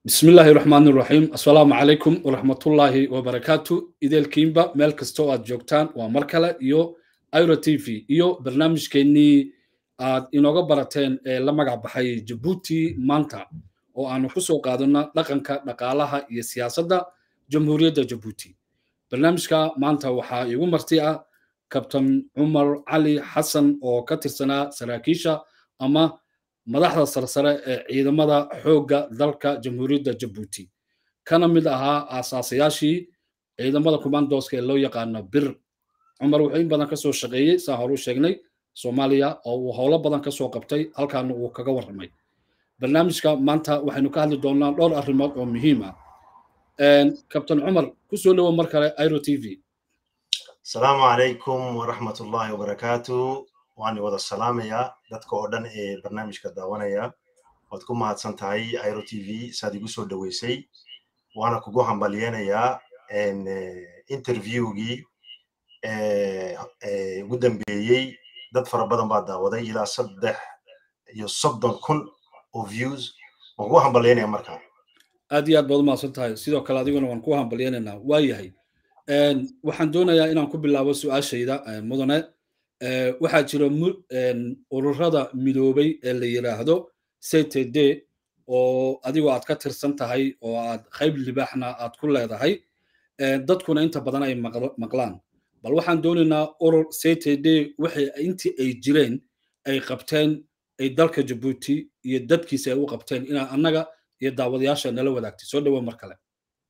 بسم الله الرحمن الرحيم السلام عليكم ورحمة الله وبركاته إذا الكيمبا ملك استوى جوكتان ومركلة ايرو تي في برنامج كيني inooga barateen la magac baxay Djibouti maanta oo aanu ku soo qaadana dhaqanka dhaqaalaha iyo siyaasadda jamhuuriyadda Djibouti barnaamijka maanta waxaa igu marti ah kabtan Umar Ali Xasan oo ka tirsanaa saraakiisha ama madaxda sarsare ee ciidamada xoogga dalka jamhuuriyadda Djibouti kana mid ahaa aasaasiyaashii ciidamada commandoska ee loo yaqaan bir Umar wuxuu in badan ka soo shaqeeyay saa horu sheegnay Soomaaliya oo uu howlo badan ka soo qabtay halkaana uu kaga warramay barnaamijka maanta waxaynu ka hadli doonaa dhowr arrimood oo muhiim ah kabtan Umar ku soo dhawo mar kale Airo TV Assalamu alaykum wa rahmatullahi wa barakatuh waan wada salaamaya dadka oo dhan ee barnaamijka daawanaya waad ku mahadsan tahay Airo TV saad igu soo dhaweysay waana kugu hambalyeynaya interviewgii ugu dambeeyay dad fara badan baa daawaday ilaa 330,000 oo views waan ku hambalyeynaya markaa aad iyo aad baad u mahadsan tahay sidoo kale adiguna waan ku hambalyeynayna waa yahay waxaan doonayaa inaan ku bilaabo su'aashayda mudane waxaa jira ururada midoobay ee la yiraahdo CTD oo adigoo aad ka tirsan tahay oo aad qayb libaaxna aad ku leedahay dadkuna inta badan ay maqlaan bal waxaan doonaynaa urur CTD wixii intii ay jireen ay qabteen ay dalka Djibouti iyo dadkiisa ay u qabteen inaan annaga iyo daawadayaasha nala wadaagtay soo dhawo mar kale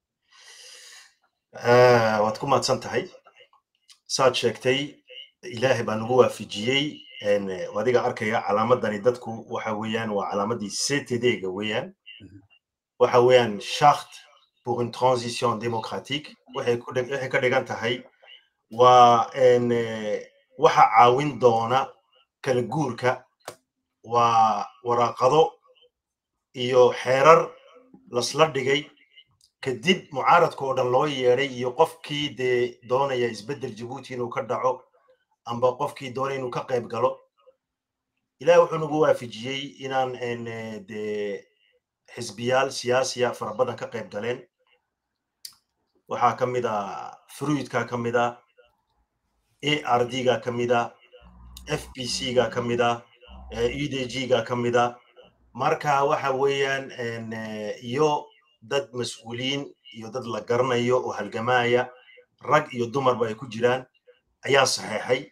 waad ku mahadsan tahay saad sheegtay ilaahay baa nagu waafijiyey adiga arkaya calaamadani dadku waxa weeyaan waa calaamadii CTD-ga weeyaan waxa weeyaan charte pour une transition démocratique waxay ka dhigan tahay waa waxa caawin doona kala guurka waa waraaqado iyo xeerar lasla dhigay kadib mucaaradka oo dhan loo yeeray iyo qofkii doonaya isbedel Djibouti inuu ka dhaco amba qofkii doonaya inuu ka qayb galo ilaahay wuxuu nagu waafijiyey inaan xisbiyaal siyaasiya fara badan ka qayb galeen waxaa ka mid ah fruidka ka mid ah ARD-ga ka mid ah FPC-ga ka mid ah EDG-ga ka mid ah marka waxa weeyaan iyo dad mas'uuliin iyo dad la garanayo oo halgamaya rag iyo dumarba ay ku jiraan ayaa saxeexay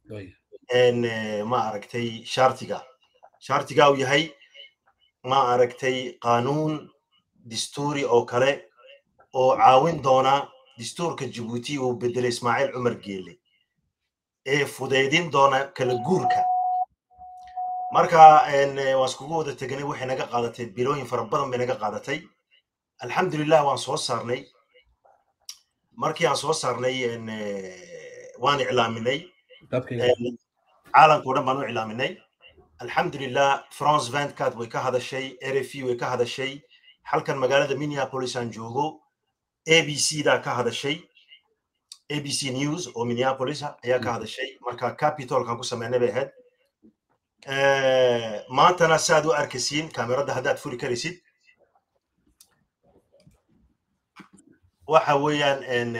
ma aragtay shartiga uu yahay ma aragtay qaanuun dastuuri oo kale oo caawin doona dastuurka Djibouti uu bedelay Ismaaciil Cumar Geele ee fudeydin doona kala guurka marka waan iskugu wada tagnay waxay naga qaadatay bilooyin fara badan bay naga qaadatay alxamdulillah waan soo saarnay markii aan soo saarnay waan iclaaminay caalamka oo dhan baan u iclaaminay alxamdulillah France 24 way ka hadashay RFI way ka hadashay halkan magaalada Minneapolis aan joogo ABC-da ka hadashay ABC News oo Minneapolis ayaa ka hadashay marka Capitol-kan ku sameynay bay ahayd maantana saad u arkaysiin kaamirada haddaad furi karaysid waxa weeyaan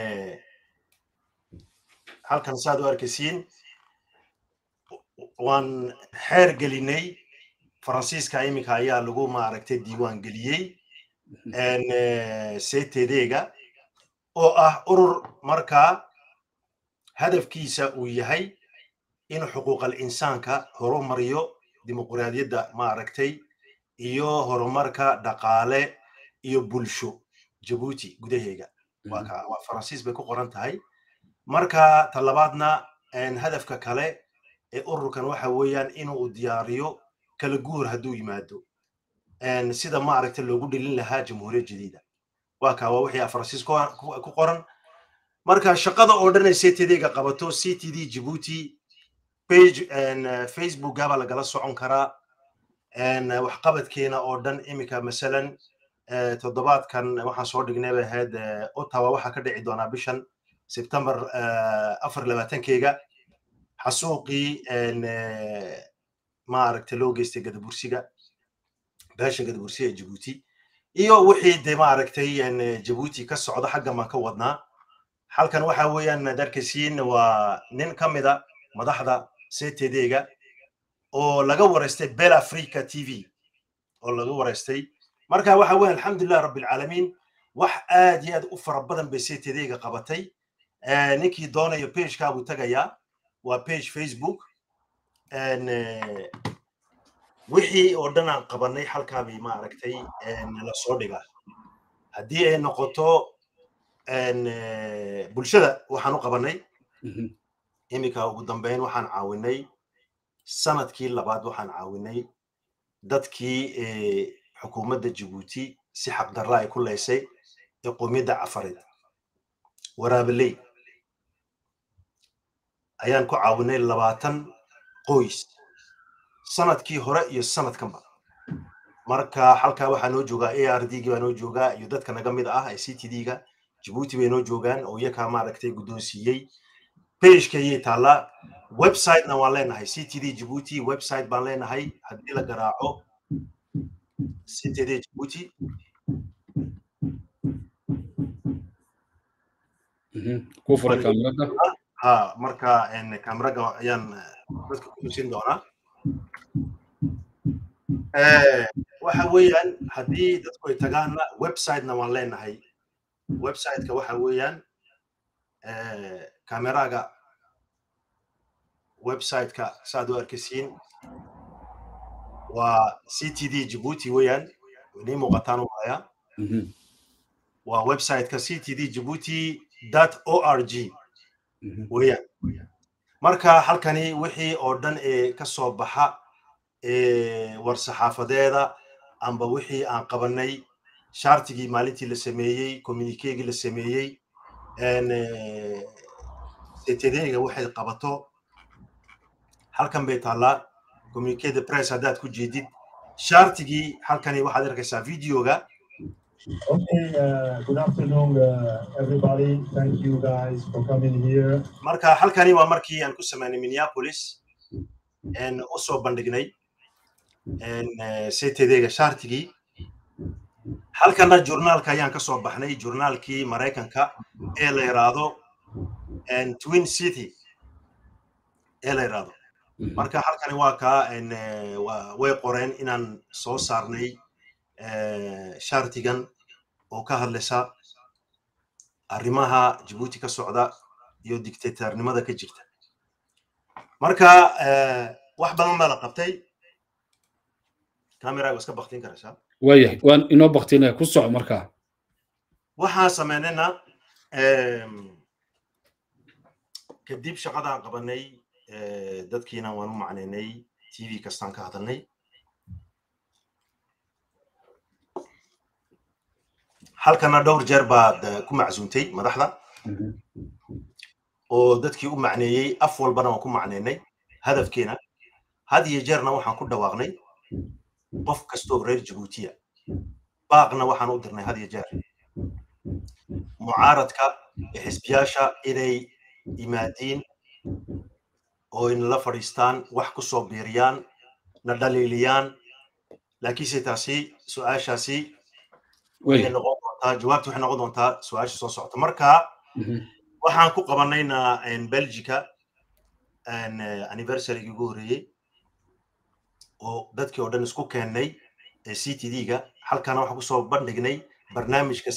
halkan saad u arkaysiin waan xeer gelinay Faransiiska iminka ayaa lagu maaragtay diiwaan geliyey CTD-ga oo ah urur markaa hadafkiisa uu yahay in xuquuqal insaanka horumariyo dimuqraadiyadda maaragtay iyo horumarka dhaqaale iyo bulsho Djibouti gudaheega waa Faransiis bay ku qoran tahay marka talabaadna hadafka kale ee ururkan waxa weeyaan inuu diyaariyo kala guur hadduu yimaado sida maaragtay loogu dhilin lahaa jamhuuriyad jadiida waa wixii Faransiis ku qoran marka shaqada oo dhan ee CTD-ga qabato CTD Djibouti page Facebook gaba lagala socon karaa wax qabadkeena oo dhan imika masalan toddobaadkan waxaan soo dhignay ahayd Ottawa waxa ka dhici doona bishan September 24-keega xasuuqii ma aragtay loo geystay gadabursiga beesha gadabursiga Djibouti iyo wixii de maaragtay Djibouti ka socda xagga ma ka wadnaa halkan waxa weeyaan darkasiin waa nin kamida madaxda CTD-ga oo laga wareystay Bell Africa TV oo laga wareystay marka waxa weeyaan alxamdulillah rabbil alamin wax aad iyo aad u fara badan bay CTD-ga qabatay ninkii doonayo page-ka buu tagayaa waa page Facebook wixii oo dhan aan qabanay halkaa bay maaragtay la soo dhigaa haddii ay noqoto bulshada waxaan u qabanay imika ugu dambeyn waxaan caawinay sanadkii labaad waxaan caawinay dadkii xukuumadda Djibouti si xaq darro ay ku leysay ee qowmiyadda Cafareed Waraabeley ayaan ku caawinay 20 qoys sanadkii hore iyo sanadkanba marka halkaa waxaa noo joogaa ARD-ga baa noo joogaa iyo dadka naga mid ah ee CTD-ga Djibouti bay noo joogaan oo iyaga maaragtay guddoonsiiyey page-ka ayay taallaa website-na waan leenahay CTD Djibouti website baan leenahay haddii la garaaco CTD Djibouti ku furay kamerada marka kamerada ayaan dadka ku tusin doonaa waxa weeyaan haddii dadku ay tagaana website-na waan leenahay website-ka waxa weeyaan kameraga website-ka saad u arkaysiin waa CTD Djibouti weeyaan ni muuqataan u haya waa website-ka ctddjibouti.org weeyaan marka halkani wixii oo dhan ee ka soo baxa war saxaafadeeda amba wixii aan qabanay shartigii maalintii la sameeyey communique-gii la sameeyey CTD-ga waxay qabato halkan bay taallaa communique de presse haddaad ku jeedid shartigii halkani waxaad arkaysaa videoga. Okay, good afternoon, everybody. Thank you guys for coming here. marka halkani waa markii aan ku sameynay Minneapolis u soo bandhignay CTD-ga shartigii halkana journaalka ayaan ka soo baxnay journaalkii Mareykanka ee la yiraahdo Twin City ee la yiraahdo marka halkani waa ka way qoreen inaan soo saarnay shartigan oo ka hadlaysa arrimaha Djibouti ka socda iyo dictatornimada ka jirta marka wax badan baa la qabtay kamera iska baqtin karaysaa waayahay waan inoo baqtinaya ku soco markaa waxaan sameynayna kadib shaqadaan qabanay dadkiina waan u macnaynay TV kastaan ka hadalnay halkana dhowr jeer baad ku macsuuntay madaxda oo dadkii u macneeyay af walbana waan ku macnaynay hadafkeena had iyo jeerna waxaan ku dhawaaqnay qof kastoo reer Djibouti baaqna waxaan u dirnay had iyo jeer mucaaradka xisbiyaasha inay imaadiin oo in la fadhiistaan wax ku soo biiriyaan na dhaliiliyaan laakiinse taasi su'aashaasi waxay noqon doontaa jawaabtu waxay noqon doontaa su'aasha soo socota marka waxaan ku qabanayna Belgica anniversary ugu horeeyay oo dadkii oo dhan isku keenay CTD-ga halkana waxaan ku soo bandhignay barnaamijka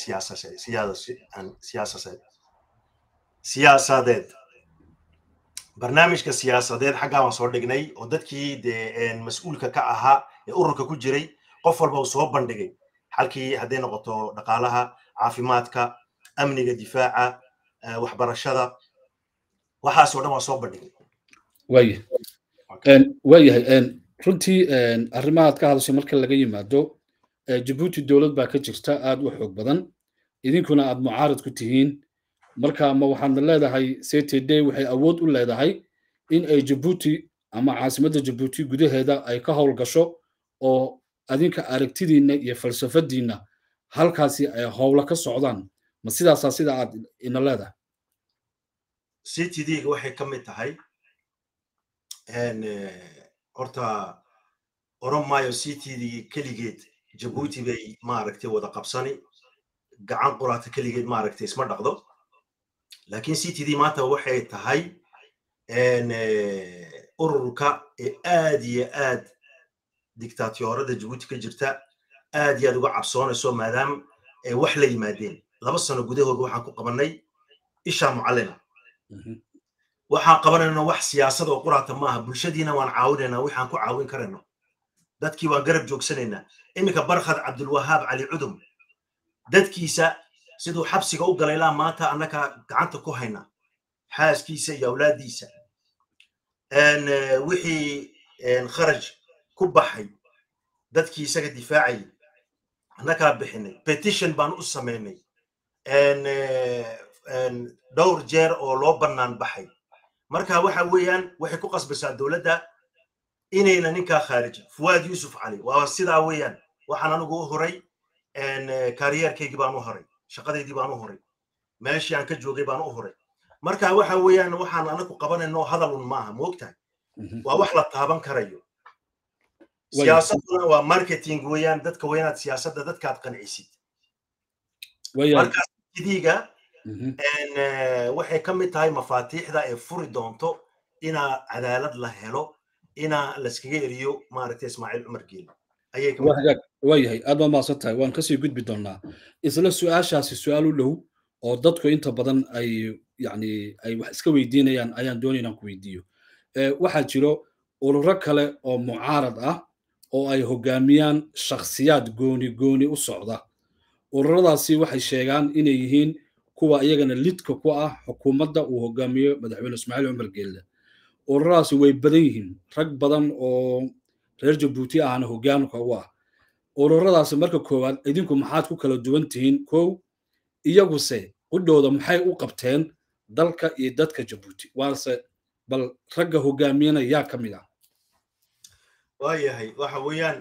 siyaasadeed barnaamijka siyaasadeed xaggaa waan soo dhignay oo dadkii mas'uulka ka ahaa ee ururka ku jiray qof walba uu soo bandhigay halkii hadday noqoto dhaqaalaha caafimaadka amniga difaaca waxbarashada waxaas oo dhan waan soo bandhignay waayahay runtii arrimahaad ka hadashay marka laga yimaado Djibouti dowlad baa ka jirta aad u xoog badan idinkuna aad mucaarad ku tihiin marka ma waxaad leedahay CTD waxay awood u leedahay in ay Djibouti ama caasimadda Djibouti gudaheeda ay ka howl gasho oo adinka aragtidiina iyo falsafadiina halkaasi ay howlo ka socdaan ma sidaas sida aad ina leedahay CTD waxay ka mid tahay horta Oromayo CTD keligeed jabuuti bay maaragtay wada qabsani gacan quraata keligeed maaragtay isma dhaqdo laakiin citydii maanta waxay tahay ururka ee aad iyo aad dictatorada jabuuti ka jirta aad iyo aad uga cabsoonayso maadaama ay wax la yimaadeen 2 sano gudahood waxaan ku qabanay isha mucallina waxaan qabanayna wax siyaasad oo quraata maaha bulshadiina waan caawinaynaa waxaan ku caawin karayno dadkii waan garab joogsanaynaa iminka barkhad cabdulwahaab cali cudum dadkiisa siduu xabsiga u galay ilaa maanta annaka gacanta ku hayna xaaskiisa iyo awlaadiisa wixii kharaj ku baxay dadkii isaga difaacay annaka bixinay petition baan u sameynay dhowr jeer oo loo bannaan baxay marka waxa weeyaan waxay ku qasbaysaa dowladda inayna ninkaa khaarija fuwaad yuusuf cali waa sidaa weeyaan waxaan anigu u horay kariyerkaygii baan u horay shaqadaydii baan u horay meeshii aan ka joogay baan u horay marka waxa weeyaan waxaan anagu qabanayno hadalun maaha moogtahay waa wax la taaban karayo siyaasaduna waa marketing weeyaan dadka weynaad siyaasadda dadkaad qancisid markaas idiga waxay ka mid tahay mafaatiixda ee furi doonto inaa cadaalad la helo inaa laskaga eriyo maaragtay ismaaciil cumar geele ayay ka waayahay aad baa mahadsan tahay waan kasii gudbi doonaa isla su-aashaasi su-aal u dhow oo dadku inta badan ay yani ay wax iska weydiinayaan ayaan doonay inaan ku weydiiyo waxaa jiro ururo kale oo mucaarad ah oo ay hogaamiyaan shakhsiyaad gooni u socda ururadaasi waxay sheegaan inay yihiin kuwa iyagana lidka ku ah xukuumadda uu hogaamiyo madaxweyne ismaaciil cumar geelle ururadaasi way badan yihiin rag badan oo reer jabuuti ahna hogaanka u ah ururadaasi marka koowaad idinku maxaad ku kala duwan tihiin kow iyaguse qudhooda maxay u qabteen dalka iyo dadka jabuuti waase bal ragga hogaamiyana yaa ka mid ah waayahay waxa weeyaan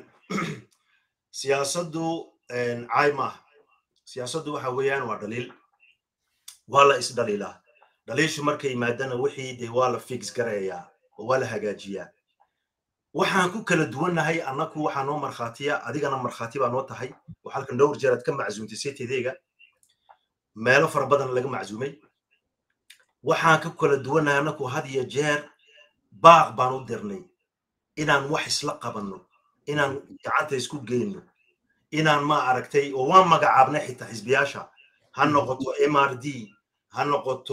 siyaasaddu caay maaha siyaasaddu waxa weeyaan waa dhaliil waa la isdhaliilaa dhaliishu markay yimaadana wixii dee waa la fix garayaa oo waa la hagaajiyaa waxaan ku kala duwannahay annaku waxaa noo markhaatiya adigana markhaati baa noo tahay oo halkan dhowr jeer aad ka macsuumtay seetedeyga meelo fara badan laga macsuumay waxaan ku kala duwannahay annaku had iyo jeer baaq baan u dirnay inaan wax isla qabanno inaan gacanta isku geyno inaan ma aragtay oo waan magacaabnay xitaa xisbiyaasha ha noqoto mrd ha noqoto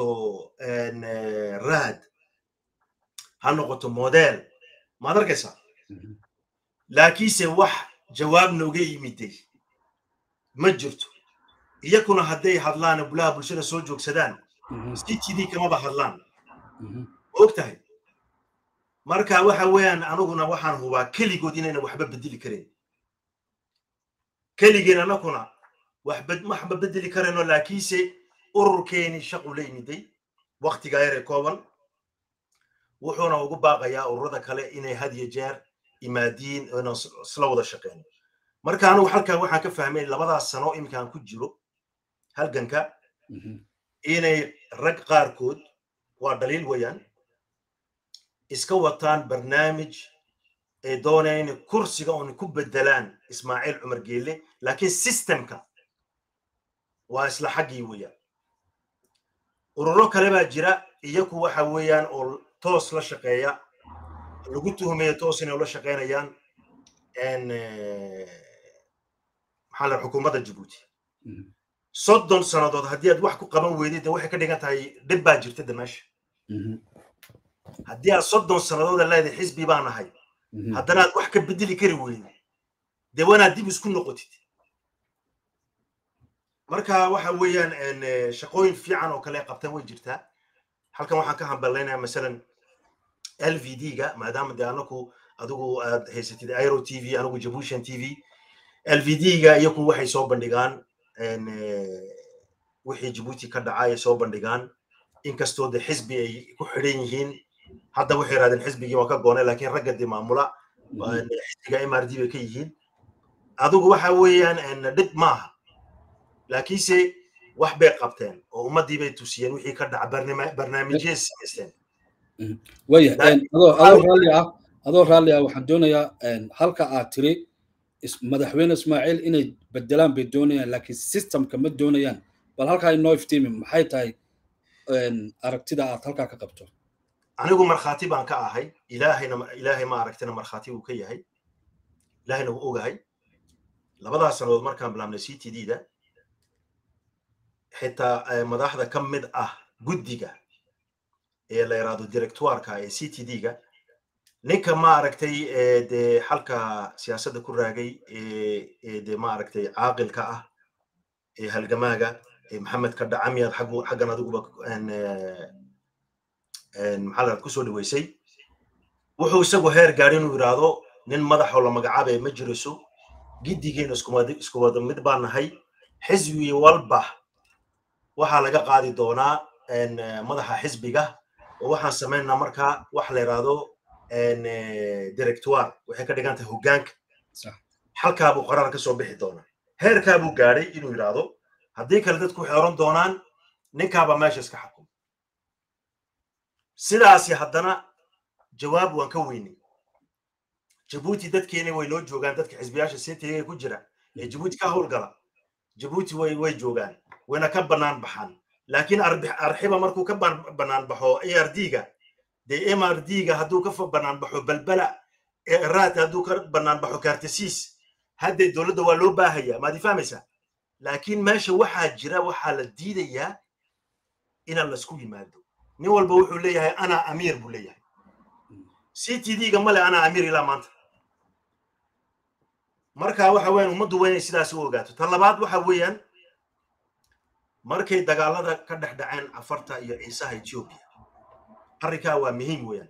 raad ha noqoto model maad arkaysaa laakiinse wax jawaab nooga yimiday ma jirto iyakuna hadday hadlaan bulaha bulshada soo joogsadaan citydii kamaba hadlaan og tahay marka waxa weeyaan anaguna waxaan hubaa keligood inayna waxba bedeli karin keligeen anaguna waxba bedeli karayno laakiinse ururkeeni shaqu la yimiday waqtiga yare kooban wuxuuna ugu baaqayaa ururada kale inay had iyo jeer imaadiin inaan isla wada shaqeyno marka anigu halkaa waxaan ka fahmay 2 sano iminkaan ku jiro halganka inay rag qaarkood waa dhaliil weeyaan iska wataan barnaamij ay doonayaan kursiga oo ku bedelaan ismaaciil cumar geelle laakiin systemka waa isla xaqii weeyaan ururo kale baa jira iyagu waxa weeyaan oo toos la shaqeeya lagu tuhmayo toos inay la shaqeynayaan maxaa la xukuumadda jabuuti 30 sanadood haddii aad wax ku qaban weydid waxay ka dhigan tahay dhib baa jirta dameesha haddii aad 30 sanadood leedahay xisbi baan ahay haddana aad wax ka bedeli kari weydid dee wanaad dib isku noqotid marka waxa weeyaan shaqooyin fiican oo kale qabtaan way jirtaa halkan waxaan ka hambaleynayaa masalan LVD-ga maadaama dee anaku adigu aad haysatid Airo TV anigu Jabushan TV LVD-ga iyagu waxay soo bandhigaan wixii Djibouti ka dhacay soo bandhigaan inkastoo de xisbi ay ku xidhan yihiin hadda waxay raadeen xisbigii waa ka goonay laakiin ragga dimaamula xisbiga MRD bay ka yihiin adigu waxa weeyaan dhib maaha laakiinse wax bay qabteen oo ummadii bay tusiyeen wixii ka dhacay barnaamijyada samaysteen waya adoo raalli ah waxaan doonayaa halka aad tiri madaxweyne Ismaaciil inay bedelaan bay doonayaan laakiin systemka ma doonayaan bal halkaa inoo iftiimi maxay tahay aragtida aad halkaa ka qabto anigu markhaati baan ka ahay ilaahay ma aragtina markhaati uu ka yahay ilaahayna wuu ogahay labadaas sanadood markaan bilaabnay CTD-da xitaa madaxda ka mid ah guddiga ee la yiraahdo directoirka ee CTD-ga ninka ma aragtay de halka siyaasadda ku raagay de ma aragtay caaqilka ah ee halgamaaga maxamed ka dhacamiyad xaggan adiguba maxaa ku soo dhaweysay wuxuu isagu heer gaadhin inuu yiraahdo nin madaxoo la magacaabay ma jiriso giddigeena isku wada mid baan nahay xisbi walba waxaa laga qaadi doonaa madaxa xisbiga oo waxaan samaynaa markaa wax la yiraahdo directoire waxay ka dhigan tahay hoggaanka halkaa buu qaraar ka soo bixi doonaa heerkaa buu gaadhay inuu yiraahdo haddii kale dadku waxay oran doonaan ninkaaba meesha iska xakumo sidaasi haddana jawaab waan ka weynay Djibouti dadkeena way noo joogaan dadka xisbiyaasha CTD ku jira ee Djibouti ka howlgala Djibouti way joogaan wayna ka banaan baxaan laakiin arxiba markuu ka banaan baxo ARD-ga de MRD-ga hadduu ka banaan baxo balbala raad hadduu ka banaan baxo kaartasiis hadda dowladda waa loo baahaya ma difaamaysa laakiin meesha waxaa jira waxaa la diidayaa in la isku yimaado nin walba wuxuu leeyahay ana amiir buu leeyahay CTD-ga male ana amiir ilaa maanta marka waxa weeyaan ummaddu weynay sidaas u ogaato tan labaad waxa weeyaan markay dagaalada ka dhexdhaceen afarta iyo ciisaha Ethiopia arrinka waa muhiim weeyaan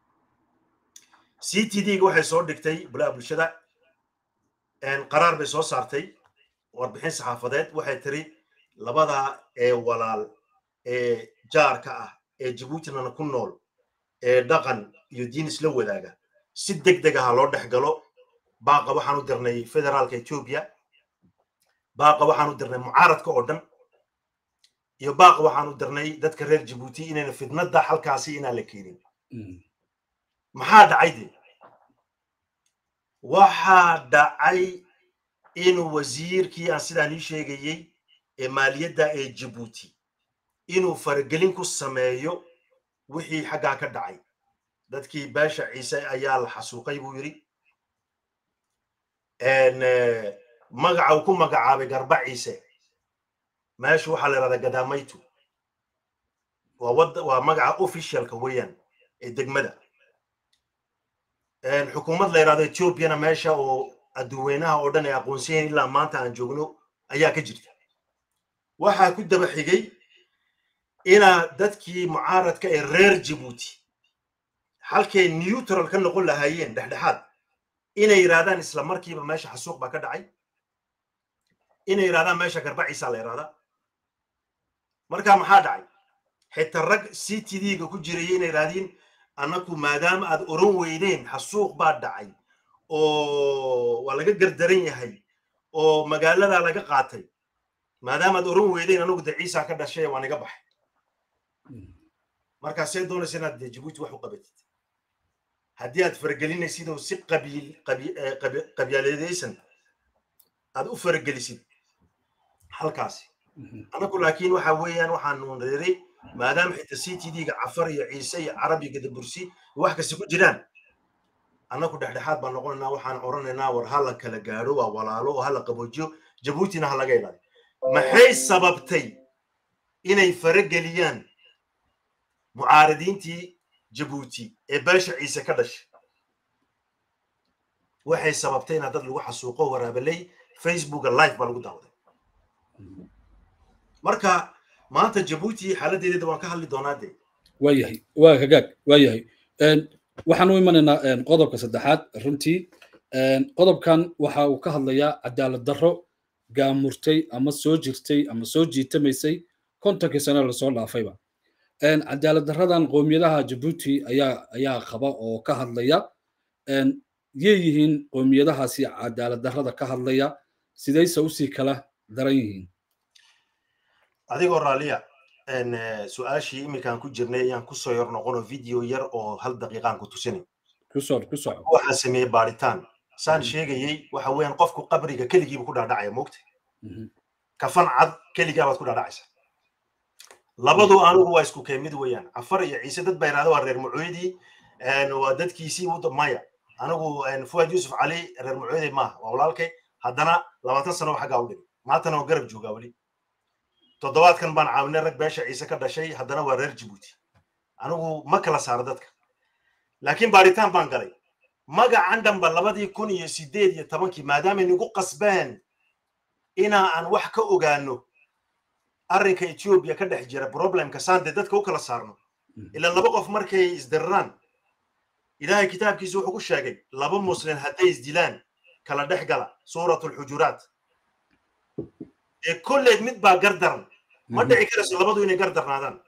CTD-ga waxay soo dhigtay bulshada qaraar bay soo saartay warbixin saxaafadeed waxay tiri labada walaal jaarka ah Djibouti-na ku nool dhaqan iyo diin isla wadaaga si degdeg ah loo dhaxgalo baaqa waxaan u dirnay federaalka Ethiopia baaqa waxaan u dirnay mucaaradka oo dhan iyo baaqa waxaan u dirnay dadka reer Djibouti inayna fidnada halkaasi inaan la keenin maxaa dhacay waxaa dhacay in wasiirkii aan sidaan ii sheegayay ee maaliyadda ee Djibouti inuu faragelin ku sameeyo wixii xaggaa ka dhacay dadkii baasha ciise ayaa la xasuuqay buu yiri magaca uu ku magacaabay garba ciise meesha waxaa la yiraahdaa gadaamaytu waa magaca officialka weeyaan ee degmada xukuumad la yiraahdo Ethiopia meesha oo adduweynaha oo dhan ay aqoonsiin ilaa maanta aan joogno ayaa ka jirta waxaa ku daba xigay ina dadkii mucaaradka ee reer Djibouti halkay neutral ka noqon lahaayeen dhexdhexaad inay yiraahdaan isla markiiba meesha xasuuq baa ka dhacay inay yiraahdaan meesha garba ciise la yiraahdaa marka maxaa dhacay xitaa rag CTD-ga ku jiray inay yiraahdeen anaku maadaama aad oran weydeen xasuuq baa dhacay oo waa laga gardaran yahay oo magaalada laga qaatay maadaama aad oran weydeen anagu Ciise ka dhashay waan iga baxay marka say doonaysa inaad Djibouti wax u qabatid haddii aad faragelinaysid oo si qabiiladeedaysan aad u faragelisid halkaasi anagu laakiin waxa weeyaan waxaan reeray maadaama xitaa CTD-ga Cafar iyo Ciise iyo Carabiga Dabursi wax kasta ku jiraan anagu dhexdhexaad baan noqonaynaa waxaan oranaynaa war hal kala gaaro waa walaalo oo hal qaboojiyo Djibouti-na hal laga ilaaliyo maxay sababtay inay farageliyaan mucaaradiintii Djibouti ee baasha Ciise ka dhashay waxay sababtay in dad lagu xasuuqo waraabalay Facebook live baa lagu daawaday marka maanta Djibouti xaaladeeda waan ka hadli doonaa de waayahay waa hagaag waayahay waxaan u imanaynaa qodobka saddexaad runtii qodobkan waxa uu ka hadlayaa cadaalad darro gaamurtay ama soo jirtay ama soo jiitamaysay kontonkii sano la soo dhaafayba cadaalad darradan qoomiyadaha Djibouti ayaa qaba oo ka hadlaya yeeyihiin qoomiyadahaasi cadaalad darrada ka hadlaya sidayse u sii kala daran yihiin adigoo raaliya su'aashii iminkaan ku jirnay ayaan ku soo yar noqono video yar oo hal daqiiqaan ku tusinay ku soo waxaan sameeyay baaritaan saan sheegayay waxa weeyaan qofku qabriga keligiiba ku dhaadhacaya moogta kafan cad keligaa baad ku dhaadhacaysa labadu anigu waa isku keemid weeyaan Cafar iyo Ciise dad bay raadaan waa reer Mucuudi waa dadkiisii wada maya anigu Fuad Yusuf Ali reer Mucuudi ma waa walaalkay haddana 20 sano xagaa u dhigay maantana waa garab joogaa wali toddobaadkan baan caawinay rag beesha Ciise ka dhashay haddana waa reer Djibouti anigu ma kala saar dadka laakiin baaritaan baan galay magacan dhanba 2018 maadaama inagu qasbeen ina aan wax ka ogaano arrinka Ethiopia ka dhex jira problemka saande dadka u kala saarno ila laba qof markay isdirraan ilaahay kitaabkiisa wuxuu ku sheegay laba muslim haday isdilaan kala dhex gala suuratul hujurat kulleed mid baa gardaran ma dhici karayso labadu inay gardarnaadaan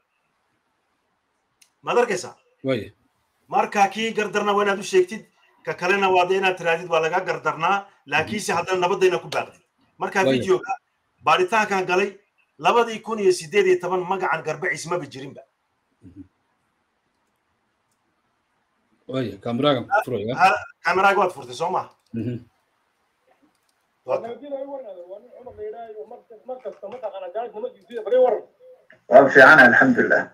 ma darkaysa way marka kii gardarna waa inaad u sheegtid ka kalena waa inaad tiraadid waa laga gardarnaa laakiinse haddana nabadayna ku baaqdid marka videoga baaritaankan galay 2018 magacan garbaciis ma bijirinba way kameraga furaya kameraga waad furtay soo ma في عنا الحمد لله.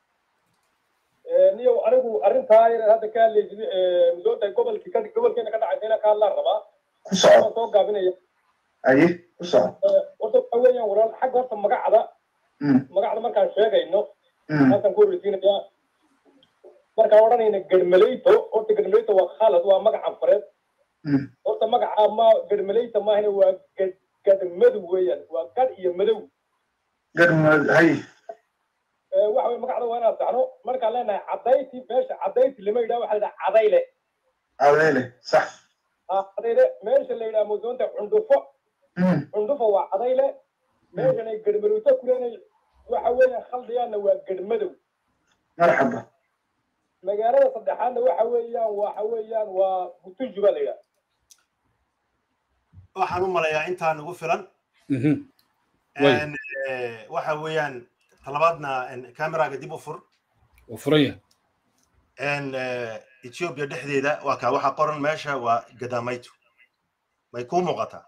نيو أرنتها هذا كان اللي مدوته قبل كنا كنا عندنا كان لا ربا. صعب. توقع بيني. أيه صعب. وصل أول يوم ورا حق وقت مقعدة. مقعدة ما كان شيء إنه. هذا نقول روتين يا. مركا وراني نقدمليته قلت قدمليته وخالد ومقعد فرد. قلت مقعد ما قدمليته ما هنا وقدمدو ويان وقد يمدو. قدم هاي. waxa magacada waa inaad saxno marka leenahay cadayti meesha cadayti lama yiraahdo waxa la yiraahdaa cadayle sax cadayle meesha la yiraahdo doonta cundufo waa cadayle meesha ay garmaruuto ku leenay waxa weeyaan khaldiyana waa garmadow marxaba magaalada saddexaadna waxa weeyaan waa butujuba la yiraahdo waxaan u maleeyaa inta nagu filan waxa weeyaan طلباتنا كاميرا قديم وفريه إثيوبيا دحديدا وكا waxa qoran meesha waa gadamayto may ku muuqata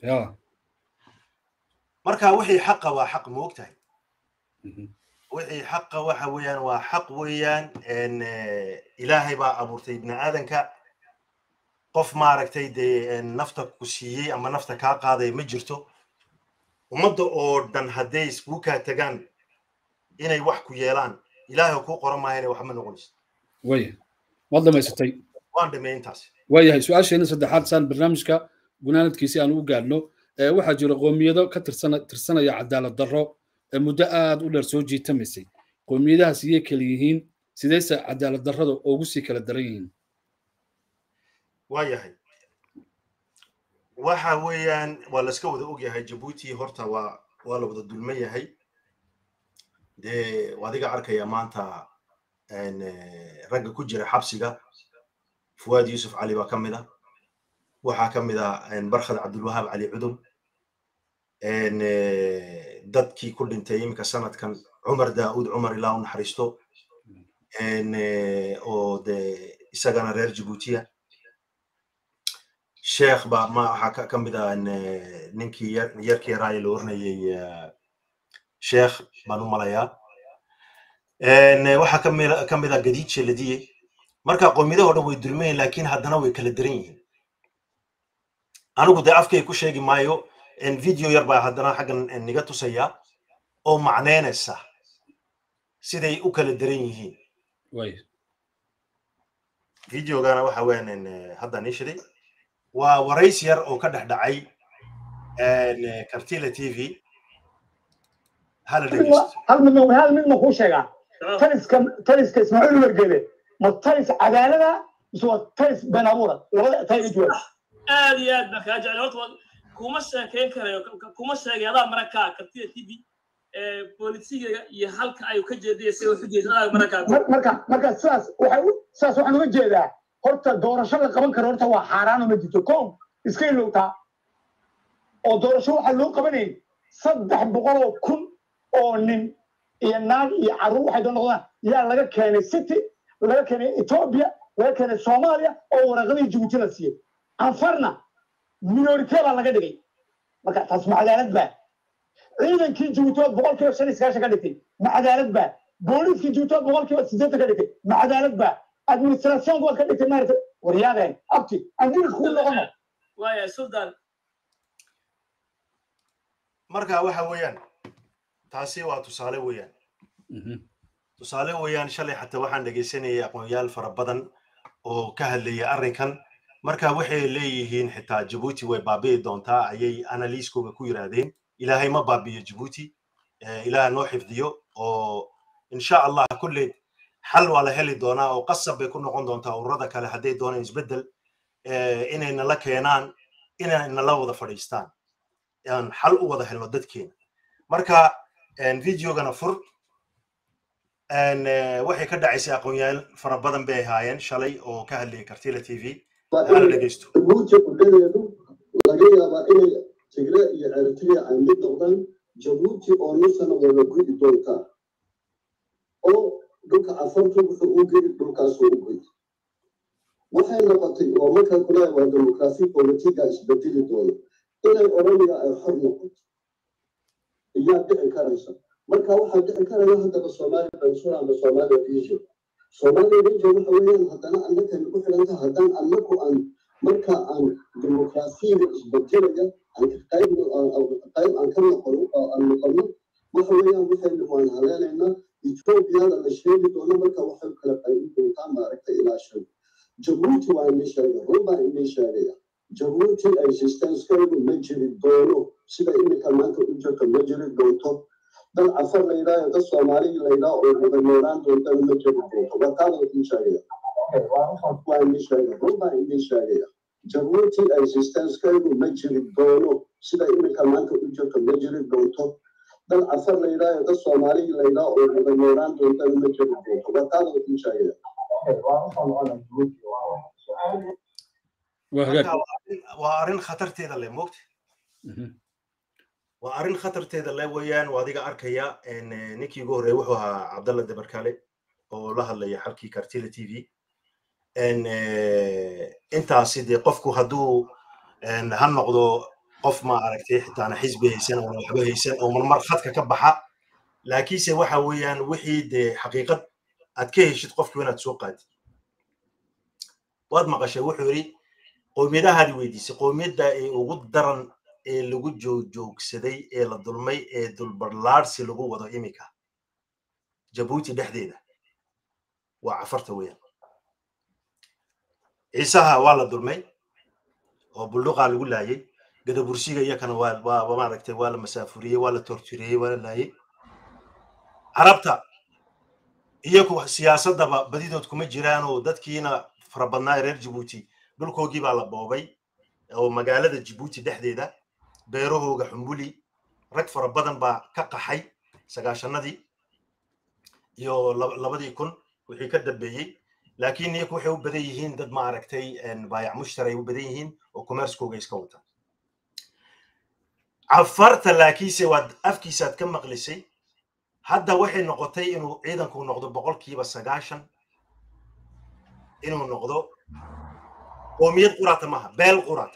marka wixii xaq waa xaq moogtahay wixii xaq waxa weeyaan waa xaq weeyaan ilaahay baa abuurtay ibn aadanka qof ma aragtay nafta ku siiyay ama nafta ka qaaday ma jirto umada oo dhan haday isku ka tagaan inay wax ku yeelaan ilaahay ku qoran maahay wax ma noqonayso way wada meesatay waan dhameyntaas way su'aasheena saddexaad san barnaamijka gunaanadkiisa aan u gaadno waxa jira qoomiyado ka tirsanaya cadaalad darro muddo aad u dheer soo jiitamaysay qoomiyadahaas iyo kala yihiin sidaysa cadaalad darrada ugu sii kala daran yihiin waayahay waxa weeyaan waa la iska wada og yahay Djibouti horta waa la wada dulman yahay de wadiga arkaya maanta ragga ku jira xabsiga Fuad Yusuf Ali ba kamida waxa kamida Barkhad Abdul Wahab Ali Udum dadkii ku dhintay imka sanadkan Umar Daoud Umar ilaa uu naxariisto oo de isagana reer Djibouti Sheikh ba ma waxa kamida ninkii yarkii raay loo ornayay sheekh banu malaya waxa kamida gadiid sheeladiye marka qoomiyadaha dhan way dulmeen laakiin haddana way kala daran yihiin anigu de afkay ku sheegi maayo video yar baa haddana xagan niga tusaya oo macneynaysa siday u kala daran yihiin way videogana waxa weeyaan hadda nishiday waa warays yar oo ka dhaxdhacay Kartila TV هل من مخوش يا تلس اسماعيل ورجله ما تلس عدالة سوى تلس بنابورة ولا تلس جوال آديات بكاج على وقت كومسا كين كره كومسا هذا مركا كتير تبي بوليسية يحلك أيو كجدي يسوي حجز هذا مركا ساس وحنا وجهه هرت دور شغل قبل كره هرت هو حرام ومجتكم إسكين لوتا أو دور شو حلو قبلين صدق بقولوا كل oo nin iyo naag iyo caruur waxay doonayaan yaa laga keenay city laga keenay Ethiopia laga keenay Soomaaliya oo waraqadii Djibouti la siiyay anfarna minority baa laga dhigay marka taas ma cadaalad baa ciidankii Djibouti boqolkiiba 5 ka dhigtay ma cadaalad baa booliskii Djibouti boqolkiiba 8 ka dhigtay ma cadaalad baa administration waa ka dhigtay maarta waryaadeen abti andii ku noqono waaya Sultan marka waxa weeyaan taasi waa tusaale weeyaan tusaale weeyaan shalay xataa waxaan dhageysanayay aqoonyaal fara badan oo ka hadlayay arrinkan marka waxay leeyihiin xitaa Djibouti way baabi'i doontaa ayay analyskooda ku yiraahdeen ilaahay ma baabiyo Djibouti ilaahay noo xifdiyo oo insha Allah kulli xal wala heli doona oo qasab bay ku noqon doontaa ururada kale haday doonaan isbedel inayna la keenaan inayna la wada fadhiistaan aan xal u wada helno dadkeena marka videogana fur waxay ka dhacaysay aqoonyaal fara badan bay haayeen shalay oo ka hadlayay Kartila TV aan dhageysto Djibouti kuleeyahay laga yaabaa inay Tigray iyo Eritrea ay mid noqdaan Djibouti oo nusana wada gudi doonta oo dhulka afartu wuxuu u geeyay dhulkaas oo u geeyay waxay noqotay oo marka kale waa demokrasi politiga isbedeli doona inay Oromia ay xor noqoto iyo dhici karaysa marka waxa dhici karaya hadda Soomaaliya Bansuur ama Soomaaliya region Soomaaliya region waxa weeyaan haddana annaka ku xiranta haddaan annaku aan marka aan demokrasiga isbedelaya aan qayb aan ka noqono aan noqono waxa weeyaan waxaynu waan haleelaynaa Ethiopia la sheegi doono marka waxay kala qaybin doontaa maaragtay ilaa shan Djibouti waa in sheegay ruba in sheegay Djibouti existence koodu ma jiri doono sida imika maanta u jirto ma jiri doonto dal afar la yiraahdo dad Soomaali la yiraahdo oo wada noolaan doonta ma jiri doonto waqtiga in sheegay waa in sheegay ruba in sheegay Djibouti existence koodu ma jiri doono sida imika maanta u jirto ma jiri doonto dal afar la yiraahdo dad Soomaali la yiraahdo oo wada noolaan doonta ma jiri doonto waqtiga in sheegay waa arrin khatarteeda leh moogta waa arrin khatarteeda leh weeyaan waa adiga arkaya ninkii ugu horreeyay wuxuu ahaa Cabdalla Dabarkale oo la hadlaya xalkii Kartila TV intaasi dee qofku hadduu ha noqdo qof ma aragtay xitaa xisbi haysan oo waxba haysan oo marmar khadka ka baxa laakiinse waxa weeyaan wixii dee xaqiiqad aad ka heshid qofku inaad soo qaadid waad maqashay wuxuu yiri qowmiyadaha weydiisay qowmiyada ee ugu daran ee lagu joogsaday ee la dulmay ee dulbarlaarsi lagu wado imika Djibouti dhexdeeda waa afarta weeyaan ciisaha waa la dulmay oo bulduqa lagu laayay gadabursiga iyakana waa maaragtay waa la masaafuriyay waa la torturiyay waa la laayay arabta iyagu siyaasadaba badidood kuma jiraan oo dadkiina farabadnaa reer Djibouti dhulkoogii baa la boobay oo magaalada Djibouti dhexdeeda beerahooga xumbuli rag fara badan baa ka qaxay 9-nadii iyo 2000 wixii ka dambeeyay laakiin iyagu waxay u badan yihiin dad ma aragtay baayac mushtari u badan yihiin oo commerce-kooga iska wata afarta laakiinse waa afkiisaad ka maqlisay hadda waxay noqotay inuu ciidanku noqdo 90% inuu noqdo qoomiyad quraata maaha beel quraata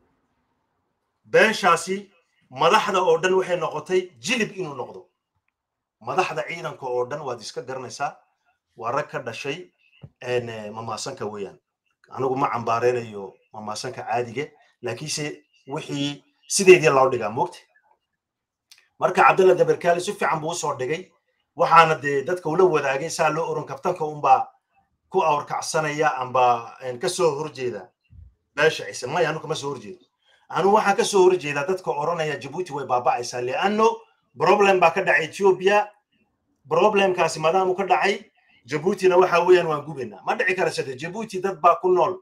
beeshaasi madaxda oo dhan waxay noqotay jilib inuu noqdo madaxda ciidanka oo dhan waad iska garanaysaa waa rag ka dhashay mamaasanka weeyaan anigu ma cambaareynayo mamaasanka caadiga laakiinse wixii sideedii loo dhigaa moogta marka Cabdalla Dabarkale si fiican buu soo dhigay waxaana dee dadka ula wadaagay saa loo oran kabtanka unba ku awrkacsanaya amba ka soo horjeeda beesha ciise ma yaanu kama soo horjeedo anu waxa ka soo horjeeda dadka oranaya Djibouti way baaba'aysaa leano problem ba ka dhacay Ethiopia problemkaasi maadaama ka dhacay Djibouti na waxa weeyaan waan gubina ma dhici kara sida Djibouti dad ba ku nool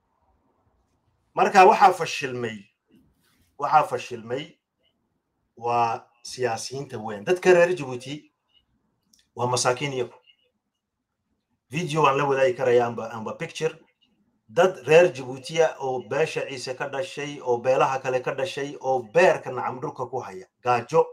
marka waxa fashilmay waa siyaasiyiinta weyn dadka reer Djibouti waa masaakiin iyagu video aan la wadaagi karaya amba picture dad reer Djibouti oo beesha ciise ka dhashay oo beelaha kale ka dhashay oo beerka nacam dhulka ku haya gaajo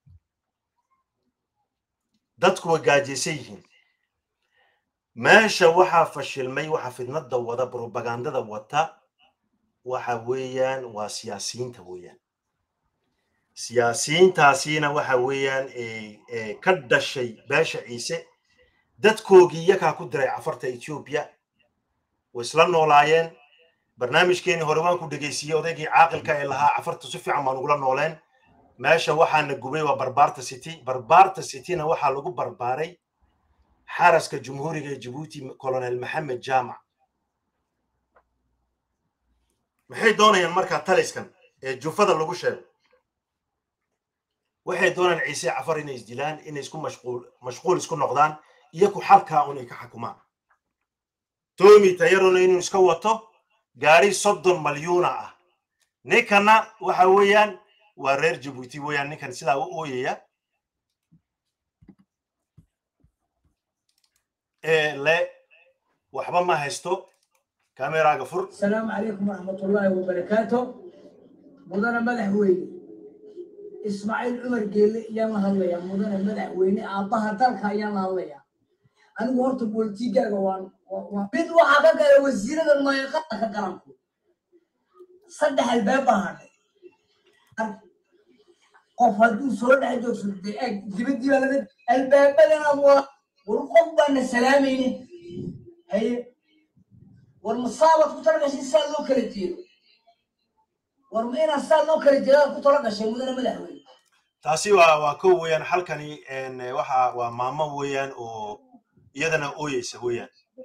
dadku way gaajaysan yihiin meesha waxa fashilmay waxa fidnada wada propagandada wata waxa weeyaan waa siyaasiyiinta weeyaan siyaasiyiintaasina waxa weeyaan ka dhashay beesha ciise dadkoogii iyakaa ku diray cafarta Ethiopia way isla noolaayeen barnaamijkeeni hore waan ku dhageysiyay odaygii caaqilka ee lahaa cafarta si fiican baan ugula nooleen meesha waxaana gubay waa barbaarta cityna waxaa lagu barbaaray xaraska jumhuuriga ee Djibouti colonel Maxamed Jaamac maxay doonayaan markaa taliskan ee jufada lagu sheego waxay doonaan ciise cafar inay isdilaan inay isku mashquul isku noqdaan iyaku xalkaa un ay ka xukumaan toomi tayarona inuu iska wato gaari 30 malyan ah ninkana waxa weeyaan waa reer Djibouti weeyaan ninkan sidaa u ooyaya le waxba ma haysto كاميرا غفور السلام عليكم ورحمة الله وبركاته مدن مدحويني إسماعيل عمر قال يلا هلا يا مدن مدحويني أعطاها تلك يلا هلا يا أنا ورت بولتيجا جوان وبيد وحدك وزير ما يقطع كلامكم صدق الباب هذا قفلتوا صور عجوز جبت ولا الباب بدنا والقبة السلامين هي والمصابة كترقش إنسان لو كريتيرو ورمينا إنسان لو كريتيرو كترقش مدن مدحوين تاسي وكو ويان حلقني إن وحا وماما ويان يدنا أويس ويان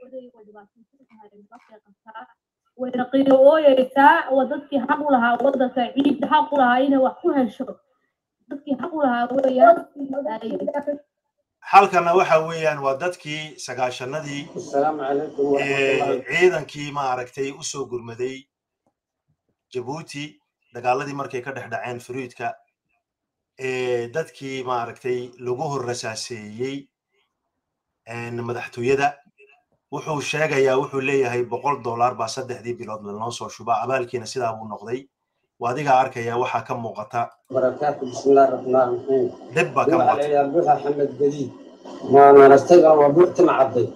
ورقي أويسا ودتك حق لها وضع سعيد حق لها إنه وحوها الشغل دتك حق لها ويان halkana waxa weeyaan waa dadkii sagaashanadii السلام عليكم ورحمة الله ciidankii ma aragtay u soo gurmaday Djibouti dagaaladii markay ka dhaxdhaceen Fruidka dadkii ma aragtay lagu horrasaaseeyay madaxtooyada wuxuu sheegayaa wuxuu leeyahay $100 baa 3 bilood loo soo shubaa abaalkiina sidaa buu noqday waadiga arkaya waxa ka muuqata بركاته بسم الله الرحمن الرحيم dibba ka muuqata على أبوها حمد جديد ما نستقر وبوحت معضي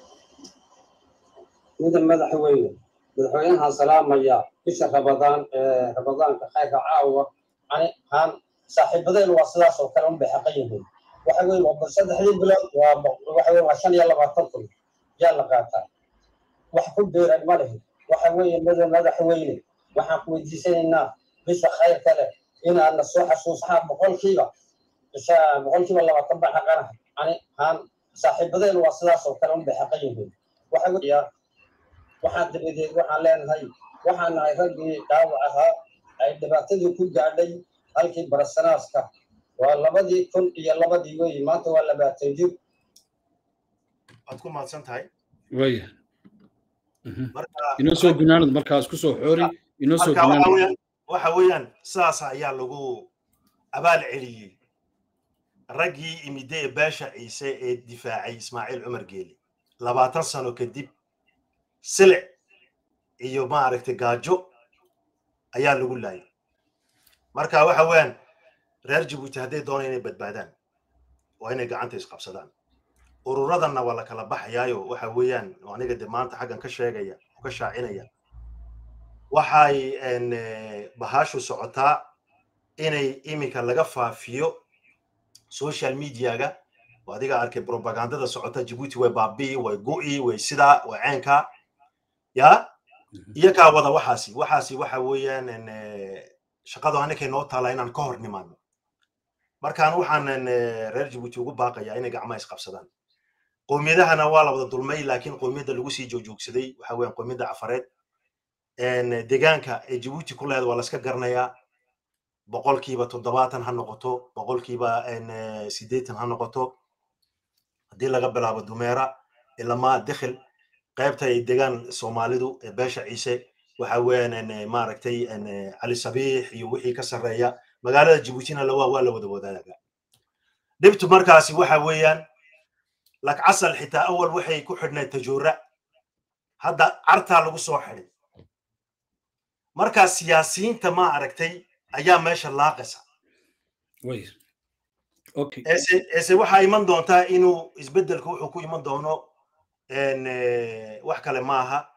مدن مدحوينها سلام يا فيش رمضان كخير عاوة يعني هان صاحب بدل وصلاص وكلام بحقيقة وحوي وبرشد حليب بلاد وحوي عشان يلا بطلتم يلا قاطع وحكم دير الملك وحوي مدن مدحويني وحكم ديسينا بيش خير كله إن أنا الصوحة صوحة بقول كيلا بس بقول كيلا الله طبعا حقنا يعني هان صاحب بدل وصلاص وكلام بحقيقة وحوي يا waxaan dibadii waxaan leenahay waxaan ay ragii dhaawacaha ay dhibaatadii ku gaadhay halkii barasanaaska waa 2002 weey maanta waa 20 jir aad ku maadsan tahay waya inoo soo gunaanad markaas ku soo xoori inoo soo gunaanad waxa weeyaan saas ayaa lagu abaal celiyay ragii imidee baasha ciise ee difaacay Ismaaciil Cumar Geeli 20 sano kadib سلع iyo ma aragtay gaajo ayaa lagu laayay marka waxa weyn reer Djibouti haday doonayaan inay badbaadaan waa inay gacanta isqabsadaan ururadana wala kala baxayaayo waxa weeyaan aniga maanta xagan ka sheegaya ka shaacinaya waxay bahashu socotaa inay imika laga faafiyo social media-ga wadiga arkay propagandada socota Djibouti way baabii way go'i way sida way ceenka يا يكا وضع وحاسي waxa weeyaan shaqadu anaka inoo taala inaan ka hor nimaano markaan waxaan reer Djibouti ugu baaqaya inay gacmaha isqabsadaan qoomiyadahana waa la wada dulmay laakiin qoomiyada lagu sii joogjoogsaday waxa weeyaan qoomiyada Cafareed deegaanka ee Djibouti ku leedahay waa la iska garanayaa boqolkiiba 70 ha noqoto boqolkiiba 80 ha noqoto hadii laga bilaabo Dumeera ilaa ma dakhil qaybta ay deegaan Soomaalidu ee beesha Ciise waxa weeyaan ma aragtay Ali Sabiix iyo wixii ka sareeya magaalada Djiboutina la waa la wada wadaaga dibtu markaasi waxa weeyaan lak asal xitaa awal waxay ku xidhnay tajuura hadda arta lagu soo xiray markaas siyaasiyiinta ma aragtay ayaa meesha laaqaysa way okay ese waxa iman doontaa inuu isbedelku wuxuu ku iman doono wax kale maaha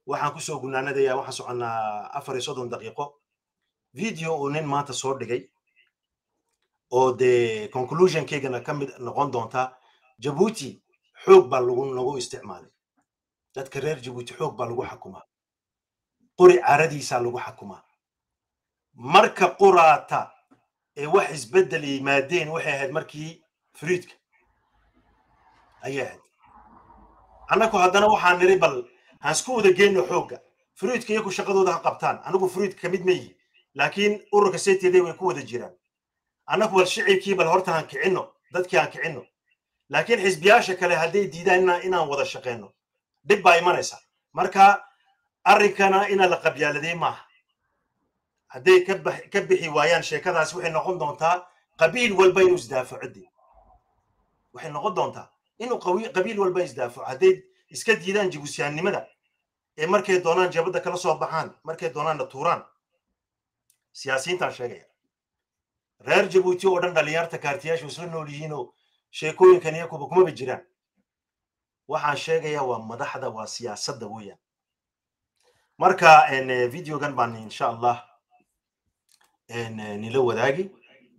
waxaan ku soo gunaanadayaa waxaan soconnaa 4 daqiiqo video uu nin maanta soo dhigay oo de conclusion-keygana ka mid noqon doonta Djibouti xoog baa lagu isticmaalay dadka reer Djibouti xoog baa lagu xukumaa qori caradiisa lagu xukumaa marka quraata ee wax isbedel yimaadeen waxay ahayd markii Friidka ayay ahayd annagu haddana waxaan niri bal aan isku wada geyno xoogga Friidka iyagu shaqadooda ha qabtaan anigu Friidka kamid ma yihi laakiin ururka CTD way ku wada jiraan annagu wal shicibkii bal horta aan kicino dadkii aan kicino laakiin xisbiyaasha kale hadday diidaan inaan wada shaqeyno dib baa imanaysa marka arrinkana ina la qabyaaladay maaha hadday ka bixi waayaan sheekadaas waxay noqon doontaa qabiil walba inuu isdaafaco waxay noqon doontaa inuu qabiil walba isdaafaco hadday iska diidaan Djiboutiyaannimada ee markay doonaan jabada kala soo baxaan markay doonaan tuuraan siyaasiyiinta sheegaya reer Djibouti oo dhan dhalinyarta kaartiyaashu isla nool yihiin oo sheekooyinkan iyo kuba kuma jiraan waxaan sheegayaa waa madaxda waa siyaasadda weeyaan marka videogan baan insha Allah nila wadaagi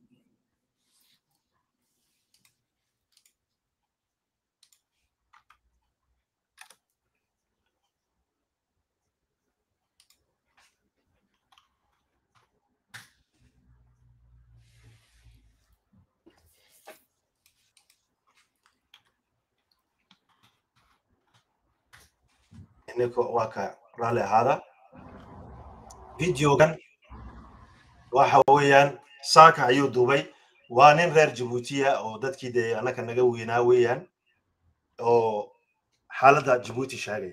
waka rale hada videogan waxa weeyaan saaka ayuu duubay waa nin reer Djibouti oo dadkii de anaka naga weynaa weeyaan oo xaaladda Djibouti sheegay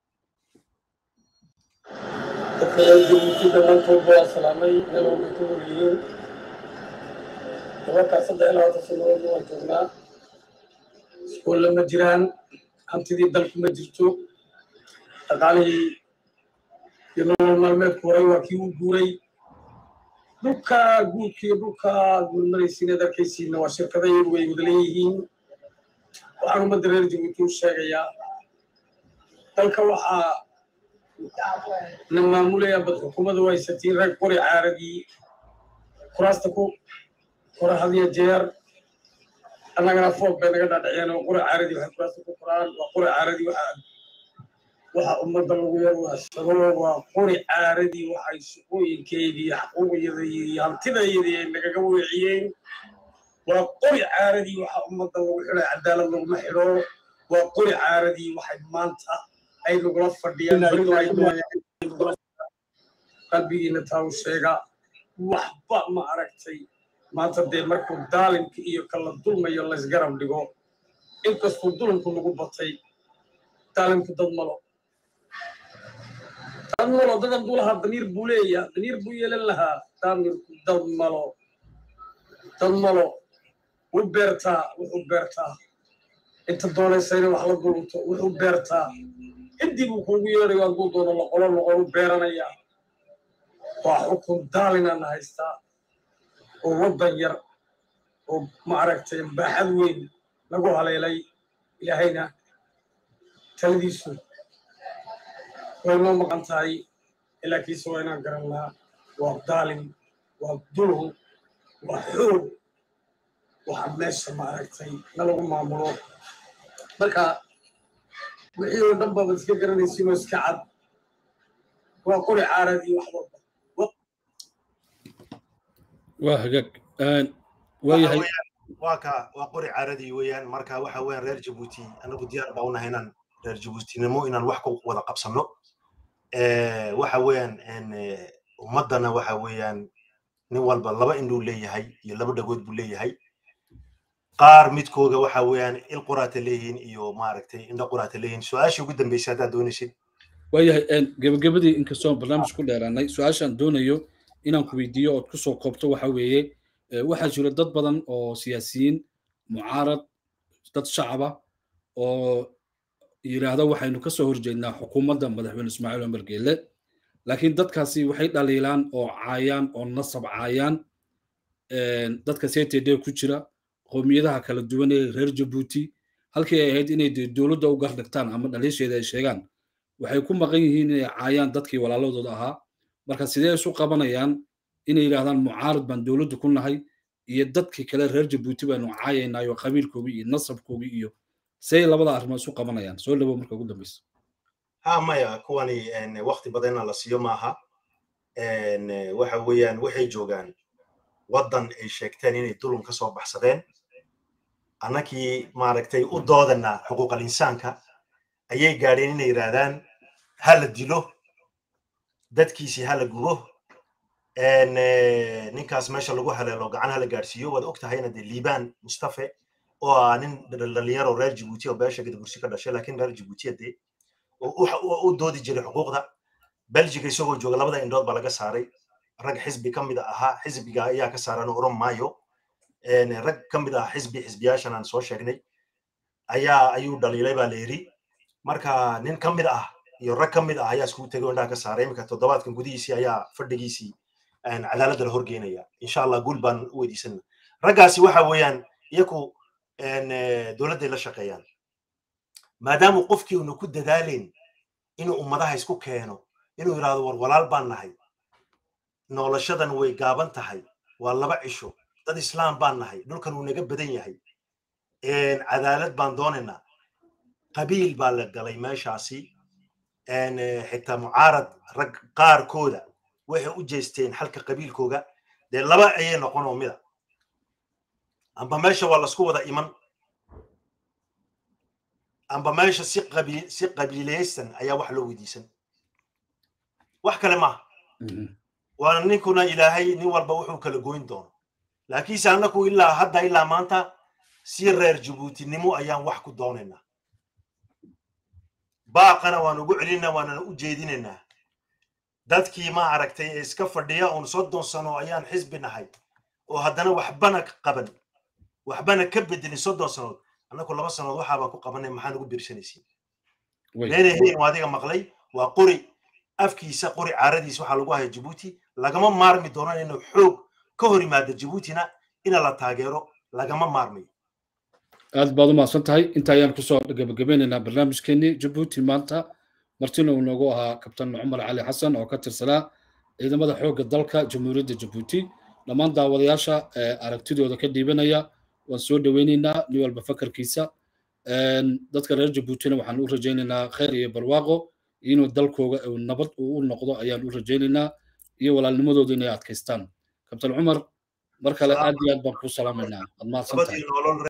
Djibouti dhammaantood waa salaamay nalowga ku wariyin dabarka 3 sanadood waa joognaa iskool ma jiraan hantidii dalku ma jirto dhaqaalihii iyo nolol maalmeedku horay waa kii u guuray dhulka guudkii dhulka gurmaraysiin ad arkaysiinna waa shirkada iyagu ay wada leeyihiin waxaan ummadda reer Djibouti u sheegayaa dalka waxaa na maamulaya bad xukuumadda way satiin rag qori caaradii kuraasta ku kora hadiya jeer annagana foog bay naga dhaadhaceen oo qori caaradii waxay kuraasta ku koraan waa qori caaradii waxa ummadda lagu yarwaashado waa qori caaradii waxay shaqooyinkeedii xuquuqdeedii iyo hantideedii ay nagaga weeciyeen waa qori caaradii waxa ummadda lagu xidhay cadaalad laguma xidho waa qori caaradii waxay maanta ay nagula fadhiyaan qalbigiina taa u sheega waxba ma aragtay maanta dee markuu daalimka iyo kala dulmayo laysgarab dhigo inkastuu dulumku lagu batay daalimku dad malo dad lahaa damiir buu leeyahay damiir buu yeelan lahaa daamirku dad malo u beertaa wuxuu beertaa inta doonaysa inay wax la dulunto wuxuu beertaa intii buu kuugu yeedhayo hadduu doono loqolo beeranayaa waa xukun daalinana haystaa oo waddan yar oo ma aragtay baaxad weyn lagu haleelay ilaahayna taladiisu way noo maqan tahay laakiinse waa inaan garan lahaa waa daalim waa dulum waa xoog waxa meesha ma aragtay na lagu maamulo marka wixii oo dhan baad iska garanaysiin oo iska cad waa qori caaradii wax walba waa hagaag waayahay waa qori caaradii weeyaan marka waxa weeyaan reer Djibouti anagu diyaar baa u nahay inaan reer Djiboutinimo inaan wax ku wada qabsano waxa weeyaan ummadana waxa weeyaan nin walba laba indhuu leeyahay iyo laba dhagood buu leeyahay qaar midkooga waxa weeyaan il quraata leeyihiin iyo maaragtay indha quraata leeyihiin su-aashii ugu dambeysay haddaad doonaysid waayahay gabagabadii inkastoo barnaamij ku dheeraanay su-aashaan doonayo inaan ku weydiiyo ood kusoo koobto waxa weeye waxaa jira dad badan oo siyaasiyiin mucaarad dad shacaba oo yiraahdo waxaynu ka soo horjeednaa xukuumadda madaxweyne Ismaaciil Cumar Geelle laakiin dadkaasi waxay dhaliilaan oo caayaan oo nasab caayaan dadka CTD ku jira qowmiyadaha kala duwan ee reer Djibouti halkii ay ahayd inay dowladda u gardhigtaan ama dhaliisheeda ay sheegaan waxay ku maqan yihiin inay caayaan dadkii walaaladooda ahaa marka sidee isu qabanayaan inay yidhaahdaan mucaarad baan dowladda ku nahay iyo dadkii kale reer jabuuti baanu caayaynaayo qabiilkoogii iyo nasabkoogii iyo say labada arrimood isu qabanayaan soo dhawow marka ugu dambaysa ha maya kuwani waqti badanna la siiyo maaha waxa weeyaan waxay joogaan waddan ay sheegteen inay dulun ka soo baxsadeen annakii maaragtay u doodana xuquuqal insaanka ayay gaadheen inay yidhaahdaan ha la dilo dadkiisii ha la gubo ninkaas meesha lagu haleelo gacan ha la gaadhsiiyo waad og tahayna dee liibaan mustafe oo ah nin dhalinyaro reer jabuuti oo beesha gadabursi ka dhashay laakiin reer jabuutiya dee u doodi jiray xuquuqda belgiga isagoo jooga labada indhood baa laga saaray rag xisbi ka mid ahaa xisbiga ayaa ka saaran oran maayo rag ka mid ah xisbiyaashan aan soo sheegnay ayuu dhaliilay baa la yidhi marka nin ka mid ah iyo rag ka mid ah ayaa iskugu tegay indhaha ka saaray iminka toddobaadkan gudihiisii ayaa fadhigiisii cadaaladda la horgeynaya insha allah guul baan u weydiisana raggaasi waxa weeyaan iyaku dowladday la shaqeeyaan maadaama qofkii una ku dadaaleyn inuu ummadaha isku keeno inuu yidhaahdo war walaal baan nahay noloshadan way gaaban tahay waa 2 cisho dad islaam baan nahay dhulkan uu naga badan yahay cadaalad baan doonaynaa qabiil baa la galay meeshaasi xitaa mucaarad rag qaarkooda waxay u jeesteen xalka qabiilkooga dee 2 ayay noqon oo mida amba meesha waa lasku wada iman amba meesha si qabiilaysan ayaa wax loo weydiisan wax kale maaha waana ninkuna ilaahay nin walba wuxuu kala goyn doono laakiinse annaku ilaa hadda ilaa maanta si reer jabuutinimo ayaan wax ku doonaynaa baaqana waan ugu celinaa waanana u jeedinaynaa dadkii ma aragtay ee iska fadhiya oon 30 sano ayaan xisbi nahay oo haddana waxbana qaban waxbana ka bedelin 30 sanood annaku 2 sanood waxaabaa ku qabanay maxaan ugu biirsanaysiin leenahay waa adiga maqlay waa qori afkiisa qori caaradiisa waxaa lagu hayaa jabuuti lagama maarmi doono inuu xoog ka hor yimaado jabuutina ina la taageero lagama maarmayo aad baad u mahadsan tahay inta ayaan kusoo gabagabeynaynaa barnaamijkeenii jabuuti maanta martina uu noogu ahaa kabtan cumar cali xasan oo ka tirsanaa ciidamada xoogga dalka jamhuuriyadda jabuuti dhammaan daawadayaasha aragtidooda ka dhiibanaya waan soo dhaweynaynaa nin walba fakarkiisa dadka reer jabuutina waxaan u rajaynaynaa khayr iyo barwaaqo inuu dalkooga nabad u noqdo ayaan u rajaynaynaa iyo walaalnimadooda inay adkaystaan kabtan cumar mar kale aad iyo aad baan kuu salaamaynaa aad mahadsan tahay